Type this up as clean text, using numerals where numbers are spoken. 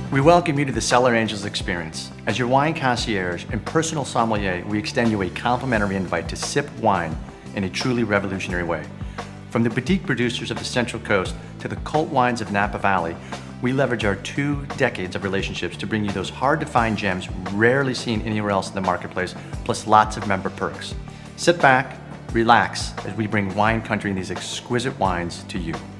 We welcome you to the Cellar Angels experience. As your wine concierge and personal sommelier, we extend you a complimentary invite to sip wine in a truly revolutionary way. From the boutique producers of the Central Coast to the cult wines of Napa Valley, we leverage our 2 decades of relationships to bring you those hard-to-find gems rarely seen anywhere else in the marketplace, plus lots of member perks. Sit back, relax, as we bring wine country and these exquisite wines to you.